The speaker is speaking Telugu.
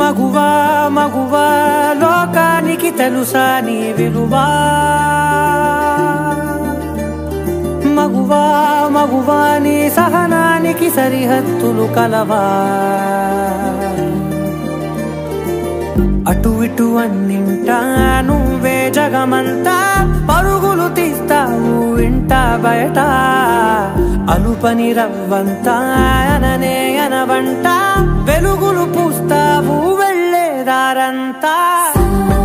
మగువా మగువా లోకానికి తెలుసా నీ విలువా మగువా మగువా నీ సహనానికి సరిహద్దులు కలవా అటు ఇటు అన్నింటా నువ్వే జగమంతా పరుగులు తీస్తావు ఇంట బయట అలుపని రవ్వంతా అననే అనవంట వెలుగులు పూస్తావు వెళ్ళేదారంతా